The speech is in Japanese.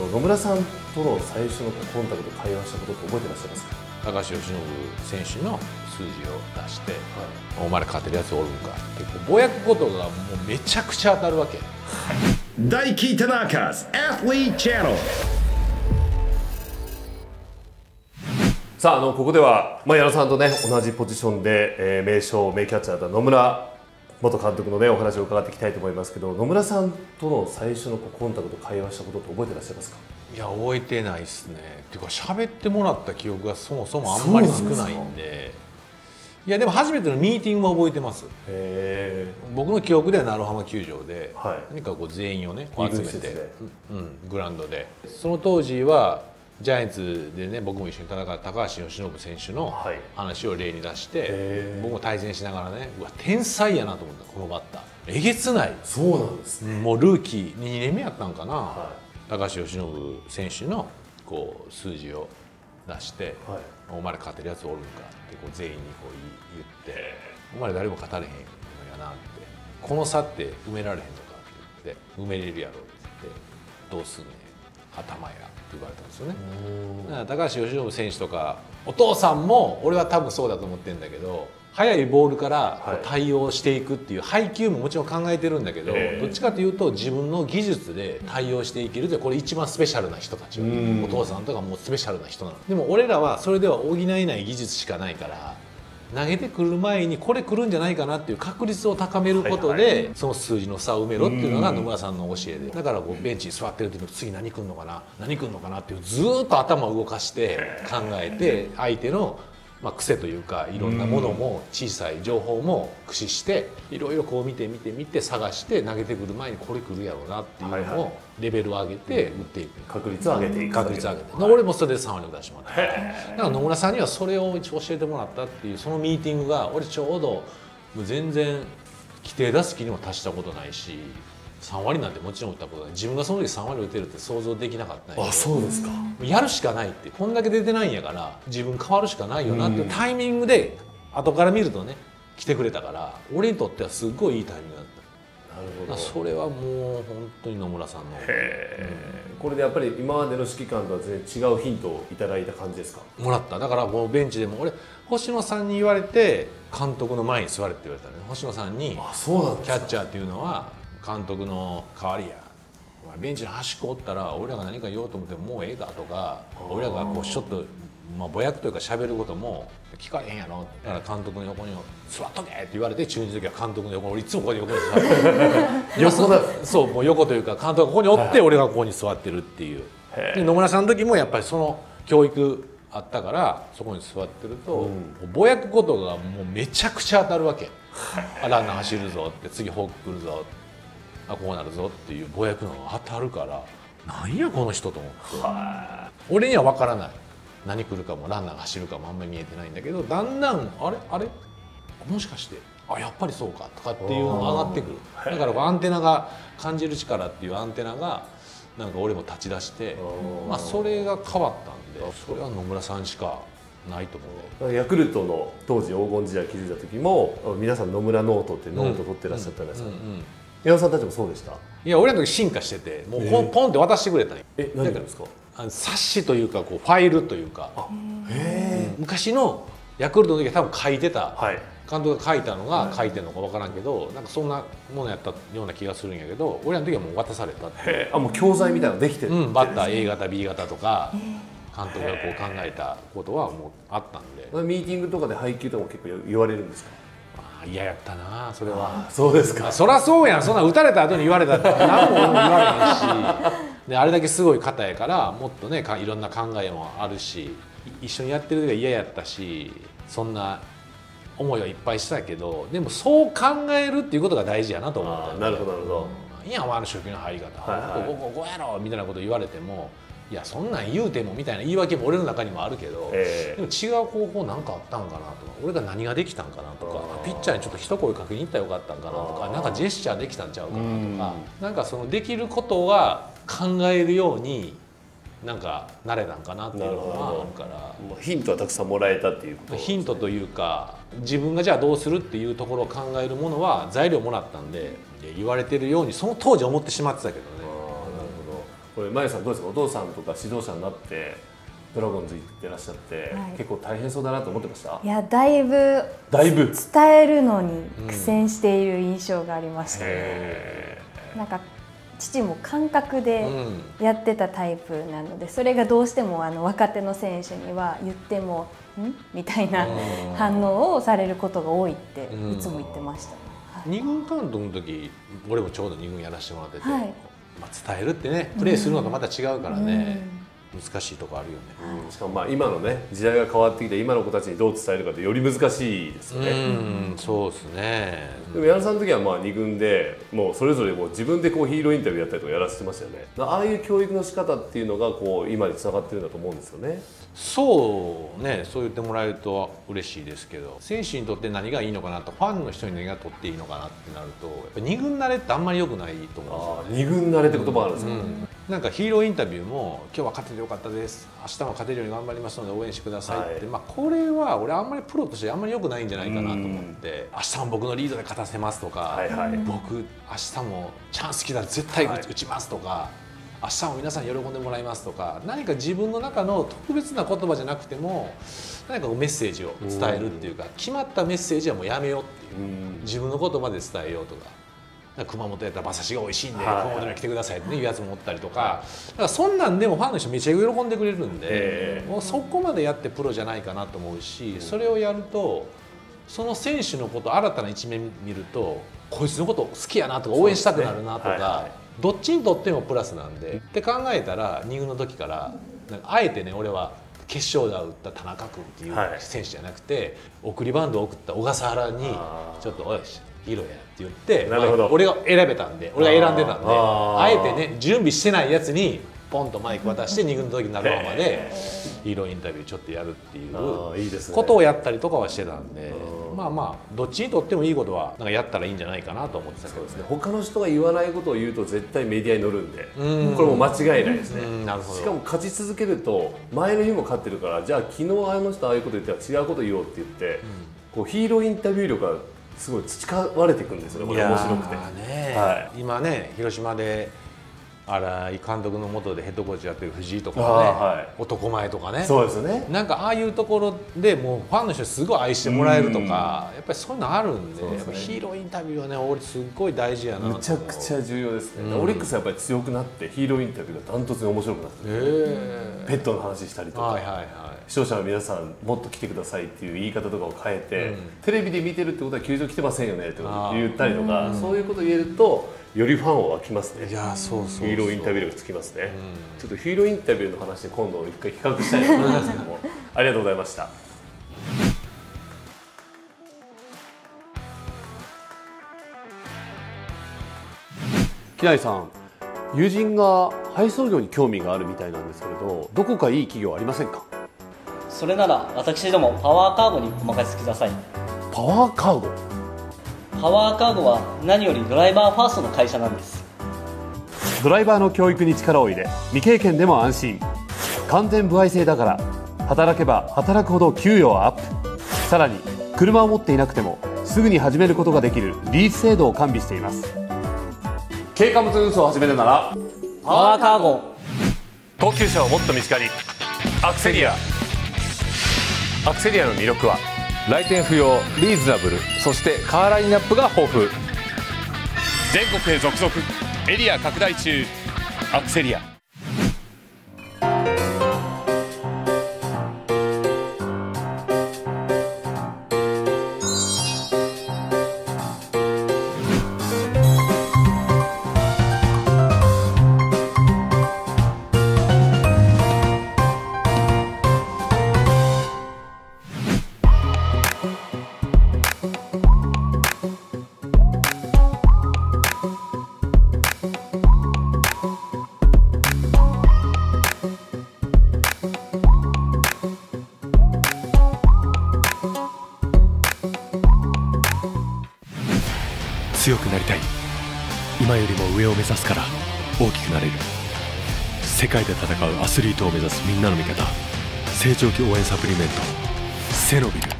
野村さんとの最初のコンタクト、会話したことって覚えてらっしゃいますか？ 高橋由伸選手の数字を出して、お前ら勝てるやつおるんかってぼやくことがもうめちゃくちゃ当たるわけ。 大木田中 Athlete Channel。 さあ、ここでは、矢野さんとね、同じポジションで、名将、名キャッチャーだった野村元監督のね、お話を伺っていきたいと思いますけど、野村さんとの最初のコンタクト、会話したことって覚えてらっしゃいますか？ いや、覚えてないですね。っていうか、喋ってもらった記憶がそもそもあんまり少ないんで。いや、でも初めてのミーティングは覚えてます。僕の記憶では鳴浜球場で、何かこう全員をね、集めて、グラウンドで。その当時はジャイアンツでね、僕も一緒に戦った高橋由伸選手の話を例に出して、僕も対戦しながらね、うわ、天才やなと思った、このバッター。えげつない。 そうなんですね。 もうルーキー2年目やったんかな、高橋由伸選手のこう数字を出して、お前ら勝てるやつおるんかってこう全員にこう言って、お前ら誰も勝たれへんのやなって、この差って埋められへんのかって言って、埋めれるやろって言って、どうすんねん、頭やって言われたんですよね。だから高橋由伸選手とかお父さんも俺は多分そうだと思ってるんだけど、速いボールから対応していくっていう配球ももちろん考えてるんだけど、どっちかというと自分の技術で対応していけるって、これ一番スペシャルな人たち、お父さんとかもうスペシャルな人なの。でも俺らはそれでは補えない技術しかないから、投げてくる前にこれ来るんじゃないかなっていう確率を高めることで、その数字の差を埋めろっていうのが野村さんの教えで、だからこうベンチに座ってる時に次何来るのかな何来るのかなっていうずーっと頭を動かして考えて、相手の癖というかいろんなものも小さい情報も駆使していろいろこう見て探して投げてくる前にこれ来るやろうなっていうのをレベルを上げて打っていく、 確率を上げていく、 確率を上げて、俺もそれで3割を出してもらった。だから野村さんにはそれを教えてもらったっていう、そのミーティングが俺ちょうどもう全然規定打席にも達したことないし、3割なんてもちろん打ったことない、自分がその時3割打てるって想像できなかったんやけど、 あ、そうですか。 やるしかないって、こんだけ出てないんやから自分変わるしかないよなっていうタイミングで後から見るとね来てくれたから、俺にとってはすごいいいタイミングだった。なるほど。それはもう本当に野村さんの、 これでやっぱり今までの指揮官とは全然違うヒントをいただいた感じですか？ もらった。だからこのベンチでも俺星野さんに言われて、監督の前に座れって言われたね。星野さんに、キャッチャーっていうのは監督の代わりや、ベンチの端っこおったら俺らが何か言おうと思ってももうええかとか、俺らがこうちょっとぼやくというか喋ることも聞かれへんやろ、だから監督の横に座っとけって言われて、中日の時は監督の横に、俺いつもここに横に座って横だ、そう、もう横というか監督がここにおって俺がここに座ってるっていう。で野村さんの時もやっぱりその教育あったから、そこに座ってると、ぼやくことがもうめちゃくちゃ当たるわけ。ランナー走るぞって、次フォーク来るぞって、こうなるぞっていうぼやくのが当たるから、なんやこの人と思って、俺には分からない、何来るかもランナーが走るかもあんまり見えてないんだけど、だんだんあれもしかしてやっぱりそうかとかっていうのが上がってくる。だからアンテナが感じる力っていうアンテナがなんか俺も立ち出して、それが変わったんで、それは野村さんしかないと思う。 ヤクルトの当時黄金時代築いた時も皆さん野村ノートってノート取ってらっしゃったんですか？矢野さんたちもそうでした？ いや、俺の時進化してて、もうポンって渡してくれたんよ。 何ですか？ 冊子というかこうファイルというか、昔のヤクルトの時は多分書いてた、監督が書いたのが書いてるのか分からんけど、なんかそんなものやったような気がするんやけど、俺らの時はもう渡されたって。 もう教材みたいなのできてる、 バッター A 型 B 型とか監督がこう考えたことはもうあったんで。 ミーティングとかで配球とかも結構言われるんですか？ 嫌やったな、それは。 そうですか。 そりゃそうやん、そんな打たれた後に言われたって何も言われへんし、であれだけすごい方やからもっとねいろんな考えもあるし、一緒にやってる時は嫌やったし、そんな思いはいっぱいしたけど、でもそう考えるっていうことが大事やなと思ったんで。 なるほどなるほど。 いや、お前の初球の入り方ここやろみたいなこと言われても、いやそんなん言うてもみたいな言い訳も俺の中にもあるけど、でも違う方法なんかあったんかなとか、俺が何ができたんかなとか、ピッチャーにちょっと一声かけに行ったらよかったんかなとか、なんかジェスチャーできたんちゃうかなとか、なんかそのできることは考えるようになんか慣れたんかなっていうのがあるから、 ヒントはたくさんもらえたっていうことですね。 ヒントというか、自分がじゃあどうするっていうところを考えるものは材料もらったんで、言われてるようにその当時思ってしまってたけどね。 これ、まゆさんどうですか、お父さんとか指導者になってドラゴンズ行ってらっしゃって、結構大変そうだなと思ってました？ いや、だいぶ伝えるのに苦戦している印象がありました。なんか父も感覚でやってたタイプなので、それがどうしても若手の選手には言っても「ん?」みたいな反応をされることが多いっていつも言ってました。 2軍監督の時、俺もちょうど2軍やらせてもらってて、まあ伝えるってね、プレーするのとまた違うからね、難しいとこあるよね。 しかもまあ今のね時代が変わってきて、今の子たちにどう伝えるかってより難しいですよね。 そうですね。 でも矢野さんの時はまあ2軍でもうそれぞれもう自分でこうヒーローインタビューやったりとかやらせてましたよね。ああいう教育の仕方っていうのがこう今につながってるんだと思うんですよね。 そうね、そう言ってもらえると嬉しいですけど、選手にとって何がいいのかなと、ファンの人に何が取っていいのかなってなると、やっぱ2軍慣れってあんまり良くないと思うんですよね。 2軍慣れって言葉あるんですか？ なんかヒーローインタビューも「今日は勝ててよかったです、明日も勝てるように頑張りますので応援してください」って、まあこれは俺あんまりプロとしてあんまり良くないんじゃないかなと思って、明日も僕のリードで勝たせますとか、僕明日もチャンス来たら絶対打ちますとか、明日も皆さんに喜んでもらいますとか、何か自分の中の特別な言葉じゃなくても何かメッセージを伝えるっていうか、決まったメッセージはもうやめようっていう、自分の言葉で伝えようとか。熊本やったら馬刺しが美味しいんで熊本に来てくださいっていうやつもおったりとか、だからそんなんでもファンの人めっちゃ喜んでくれるんで、もうそこまでやってプロじゃないかなと思うし、それをやるとその選手のこと新たな一面見ると、こいつのこと好きやなとか応援したくなるなとか、どっちにとってもプラスなんでって考えたら、2軍の時からなんかあえてね、俺は決勝打を打った田中君っていう選手じゃなくて、送りバントを送った小笠原にちょっと「おいヒーローや」って言って、俺が選べたんで、俺が選んでたんで、あえてね準備してないやつにポンとマイク渡して2軍の時になるまでヒーローインタビューちょっとやるっていうことをやったりとかはしてたんで、まあまあどっちにとってもいいことはなんかやったらいいんじゃないかなと思ってたけどね。 他の人が言わないことを言うと絶対メディアに乗るんで、これも間違いないですね。しかも勝ち続けると前の日も勝ってるから、じゃあ昨日あの人ああいうこと言ったら違うこと言おうって言って、こうヒーローインタビュー力がすごい培われていくんですよね。これ面白くて、 今ね広島で新井監督の下でヘッドコーチやってる藤井とかね、男前とかね、 そうですよね。 なんかああいうところでもうファンの人すごい愛してもらえるとか、やっぱりそういうのあるんで、やっぱヒーローインタビューはね、俺すっごい大事やなと思う。 めちゃくちゃ重要ですね。オリックスはやっぱり強くなってヒーローインタビューがダントツに面白くなってペットの話したりとか、視聴者の皆さんもっと来てくださいっていう言い方とかを変えて、テレビで見てるってことは球場来てませんよねって言ったりとか、そういうことを言えるとよりファンは湧きますね。 いや、そうそうそう、 ヒーローインタビュー力つきますね。ちょっとヒーローインタビューの話で今度一回企画したいと思いますけどもありがとうございました。木内さん、友人が配送業に興味があるみたいなんですけれど、どこかいい企業ありませんか？ それなら私どもパワーカーゴにお任せください。 パワーカーゴ？ パワーカーゴは何よりドライバーファーストの会社なんです。 ドライバーの教育に力を入れ、未経験でも安心、完全歩合制だから働けば働くほど給与はアップ。さらに車を持っていなくてもすぐに始めることができるリース制度を完備しています。軽貨物運送を始めるならパワーカーゴ。 高級車をもっと身近に、アクセリア。アクセリアの魅力は来店不要、リーズナブル、そしてカーラインナップが豊富。 全国へ続々、エリア拡大中。アクセリア。 強くなりたい。今よりも上を目指すから大きくなれる。世界で戦うアスリートを目指すみんなの味方、成長期応援サプリメントセノビル。